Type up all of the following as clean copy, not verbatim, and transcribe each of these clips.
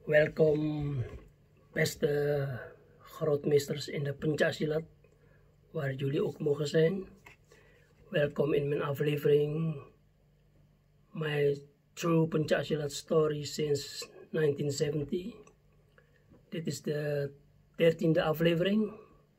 Welkom beste grootmeesters in de Pencaksilat, waar jullie ook mogen zijn. Welkom in mijn aflevering My True Pencaksilat Story since 1970. Dit is de 13e aflevering.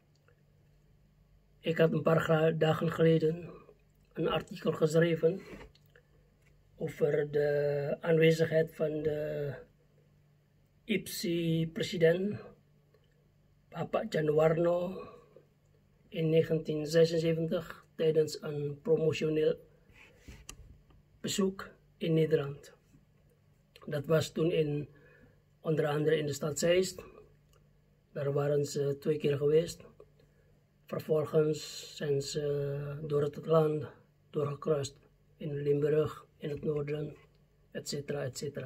Ik had een paar dagen geleden een artikel geschreven over de aanwezigheid van de IPSI-president Papa Januarno in 1976 tijdens een promotioneel bezoek in Nederland. Dat was toen onder andere in de stad Zeist. Daar waren ze 2 keer geweest. Vervolgens zijn ze door het land doorgekruist in Limburg, in het noorden, etc. etc.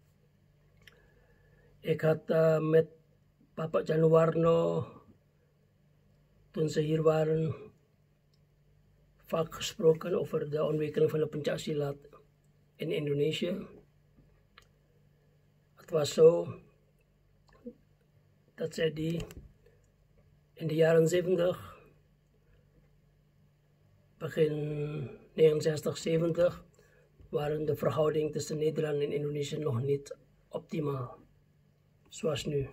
Ik had met Papa Januarno, toen ze hier waren, vaak gesproken over de ontwikkeling van de Pencaksilat in Indonesië. Het was zo dat zij in de jaren 70, begin 69, 70, waren de verhoudingen tussen Nederland en Indonesië nog niet optimaal, zoals nu.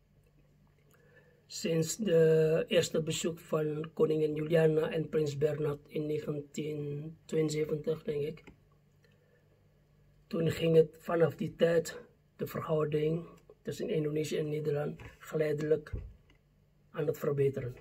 Sinds de eerste bezoek van koningin Juliana en prins Bernhard in 1972, denk ik. Toen ging het vanaf die tijd, de verhouding tussen Indonesië en Nederland, geleidelijk aan het verbeteren.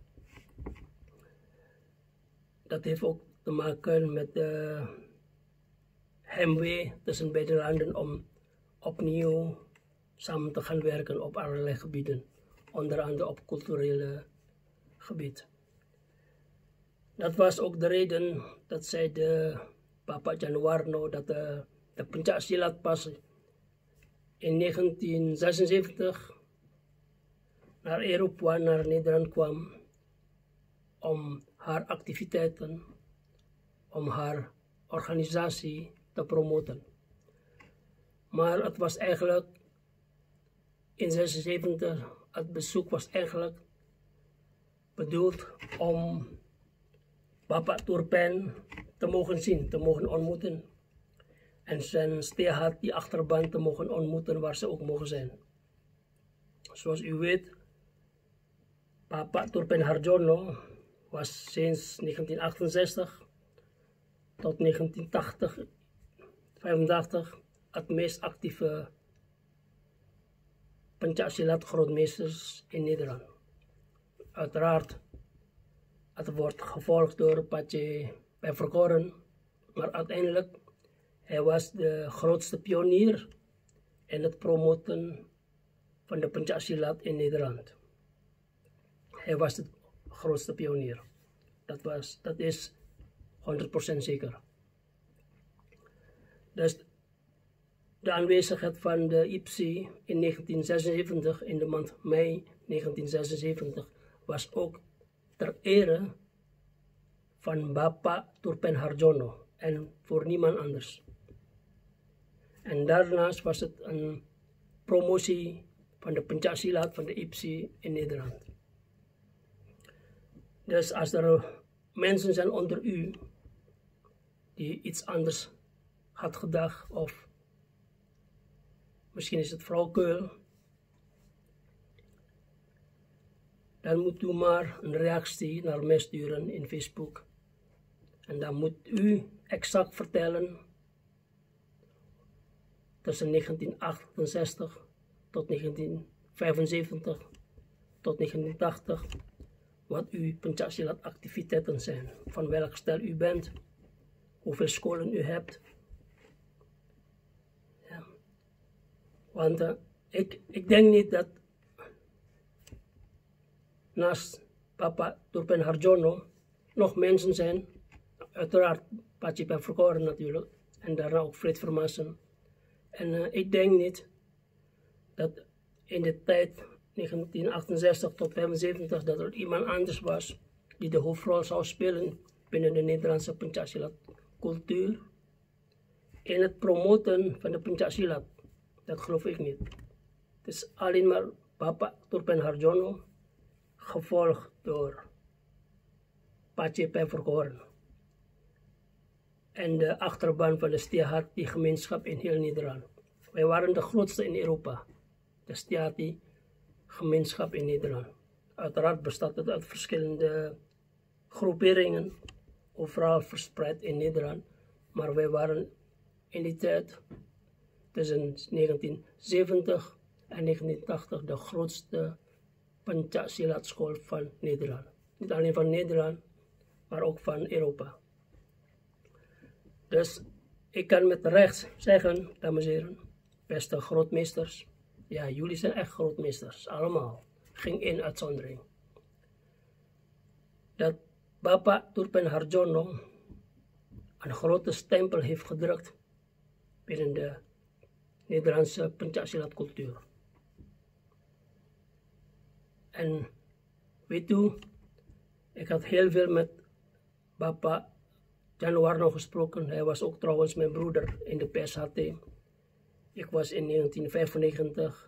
Dat heeft ook te maken met de heimwee tussen beide landen om opnieuw samen te gaan werken op allerlei gebieden, onder andere op culturele gebied. Dat was ook de reden dat zij Papa Januarno dat de Pencaksilat pas in 1976 naar Europa, naar Nederland kwam om haar activiteiten, om haar organisatie te promoten. Maar het was eigenlijk in 1976, het bezoek was eigenlijk bedoeld om Papa Turpen te mogen zien, te mogen ontmoeten. En zijn steerhard die achterban te mogen ontmoeten waar ze ook mogen zijn. Zoals u weet, Papa Turpen Harjono was sinds 1968 tot 1980, 85 het meest actieve Pencaksilat grootmeesters in Nederland. Uiteraard, het wordt gevolgd door Pace Verkoren, maar uiteindelijk, hij was de grootste pionier in het promoten van de Pencaksilat in Nederland. Hij was de grootste pionier. Dat is 100% zeker. Dus de aanwezigheid van de IPSI in 1976, in de maand mei 1976, was ook ter ere van Bapak Turpen Harjono en voor niemand anders. En daarnaast was het een promotie van de Pencaksilat van de IPSI in Nederland. Dus als er mensen zijn onder u die iets anders had gedacht, of misschien is het flauwekul, dan moet u maar een reactie naar mij sturen in Facebook. En dan moet u exact vertellen tussen 1968 tot 1975 tot 1980 wat uw Pencaksilat activiteiten zijn. Van welk stel u bent, hoeveel scholen u hebt. Ja. Want ik denk niet dat naast Papa Turpen Harjono nog mensen zijn, uiteraard Pace Verkoren natuurlijk, en daarna ook Fred Vermassen. En ik denk niet dat in de tijd 1968 tot 1975 dat er iemand anders was die de hoofdrol zou spelen binnen de Nederlandse Pencaksilat cultuur in het promoten van de Pencaksilat. Dat geloof ik niet. Het is alleen maar Papa Turpen Harjono, gevolgd door Pace Peverkoren. En de achterban van de Stiahati gemeenschap in heel Nederland. Wij waren de grootste in Europa, de Stiahati gemeenschap in Nederland. Uiteraard bestaat het uit verschillende groeperingen, overal verspreid in Nederland. Maar wij waren in die tijd, tussen 1970 en 1980, de grootste Pancasilat school van Nederland. Niet alleen van Nederland, maar ook van Europa. Dus ik kan met recht zeggen, dames en heren, beste grootmeesters, ja, jullie zijn echt grootmeesters, allemaal, geen één uitzondering. Dat Papa Turpen Harjono een grote stempel heeft gedrukt binnen de Nederlandse Pancasilat cultuur. En weet u, ik had heel veel met Papa Januarno gesproken. Hij was ook trouwens mijn broeder in de PSHT. Ik was in 1995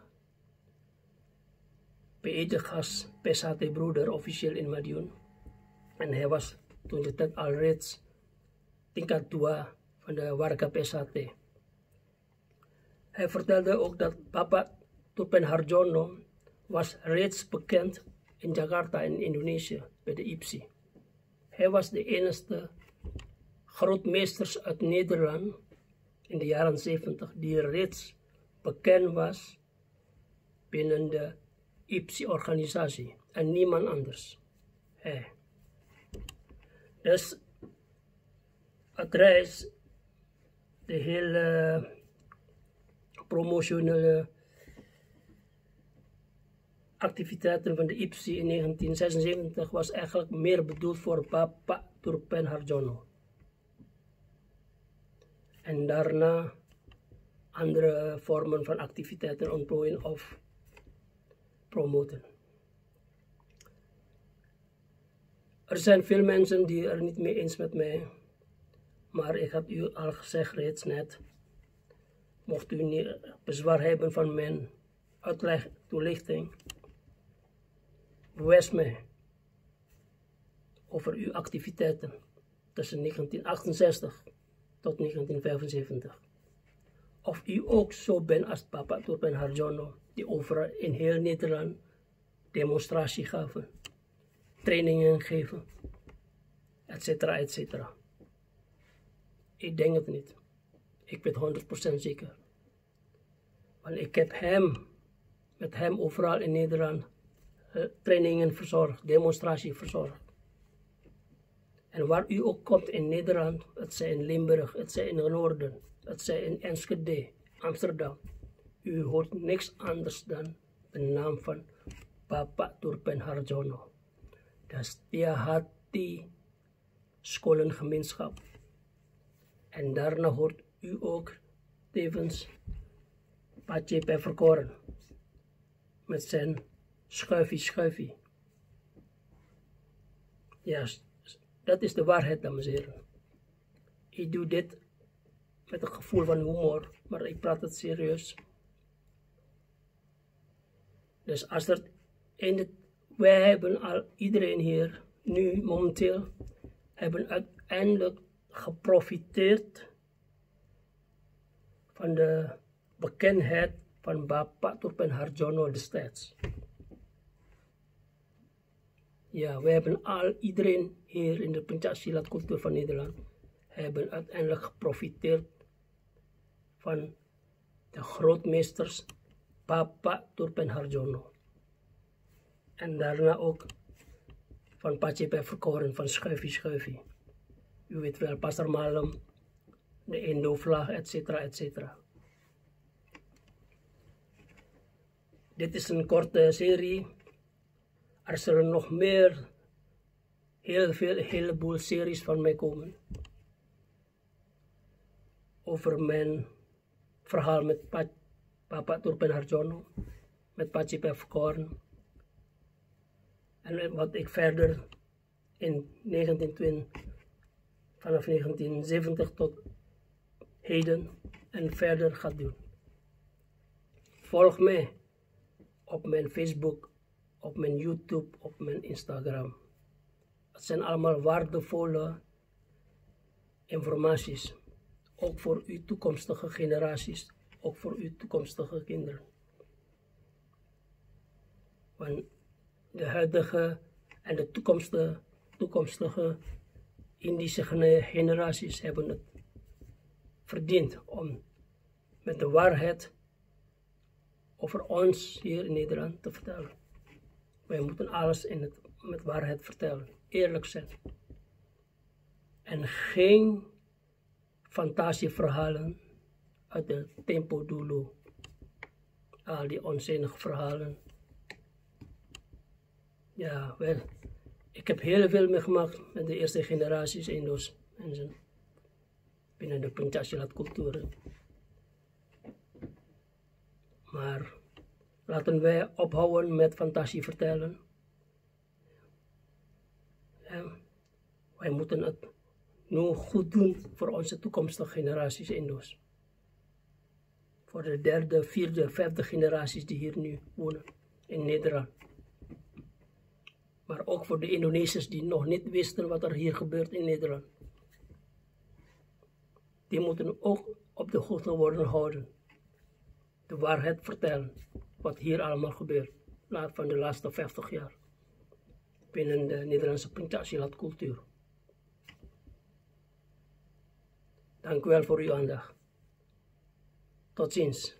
beëdigd als PSHT-broeder, officieel in Madiun. En hij was toen de tijd al reeds tingkat 2 van de Warga PSHT. Hij vertelde ook dat Papa Turpen Harjono was reeds bekend in Jakarta in Indonesië bij de IPSI. Hij was de enige grootmeester uit Nederland in de jaren 70 die reeds bekend was binnen de IPSI-organisatie en niemand anders. Dus het reis, de hele promotionele activiteiten van de IPSI in 1976 was eigenlijk meer bedoeld voor Papa Turpen Harjono. En daarna andere vormen van activiteiten ontplooien of promoten. Er zijn veel mensen die er niet mee eens met mij, maar ik had u al gezegd reeds net, mocht u niet bezwaar hebben van mijn uitleg, toelichting, bewijs mij over uw activiteiten tussen 1968 tot 1975. Of u ook zo bent als Papa Turpen Harjono, die overal in heel Nederland demonstratie gaven, trainingen geven, etcetera, etcetera. Ik denk het niet. Ik weet 100% zeker. Want ik heb met hem overal in Nederland trainingen verzorgd, demonstratie verzorgd. En waar u ook komt in Nederland, het zij in Limburg, het zij in het noorden, het zij in Enschede, Amsterdam, u hoort niks anders dan de naam van Papa Turpen Harjono. Dat is Stiahati scholengemeenschap. En daarna hoort u ook tevens Pace Peverkoren met zijn schuifie. Ja, dat is de waarheid, dames en heren. Ik doe dit met een gevoel van humor, maar ik praat het serieus. Dus als er wij hebben al, iedereen hier, nu momenteel, hebben uiteindelijk geprofiteerd van de bekendheid van Papa Turpen Harjono destijds. Ja, we hebben iedereen hier in de Pancasilat cultuur van Nederland hebben uiteindelijk geprofiteerd van de grootmeesters Papa Turpen Harjono. En daarna ook van Pace Peverkoren, van Schuifie. U weet wel, Pastor Malem, de Indo-vlag, etcetera, etcetera. Dit is een korte serie. Er zullen nog meer, een heleboel series van mij komen. Over mijn verhaal met Papa Turpen Harjono, met Pace Peverkoren. En wat ik verder vanaf 1970 tot heden en verder ga doen. Volg mij op mijn Facebook, op mijn YouTube, op mijn Instagram. Het zijn allemaal waardevolle informaties. Ook voor uw toekomstige generaties, ook voor uw toekomstige kinderen. Want de huidige en de toekomstige Indische generaties hebben het verdiend om met de waarheid over ons hier in Nederland te vertellen. Wij moeten alles met waarheid vertellen, eerlijk zijn. En geen fantasieverhalen uit de Tempo Dulu. Al die onzinnige verhalen. Ja, wel. Ik heb heel veel meegemaakt met de eerste generaties Indo's mensen binnen de Pencastilat cultuur. Maar laten wij ophouden met fantasie vertellen. Ja, wij moeten het nu goed doen voor onze toekomstige generaties Indo's. Voor de derde, vierde, vijfde generaties die hier nu wonen in Nederland. Maar ook voor de Indonesiërs die nog niet wisten wat er hier gebeurt in Nederland. Die moeten ook op de hoogte worden gehouden. De waarheid vertellen. Wat hier allemaal gebeurt. Van de laatste 50 jaar. Binnen de Nederlandse Pencastilat cultuur. Dank u wel voor uw aandacht. Tot ziens.